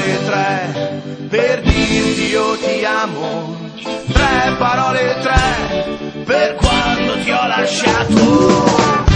parole, tre, per dirti io ti amo. Tre parole, tre, per quando ti ho lasciato.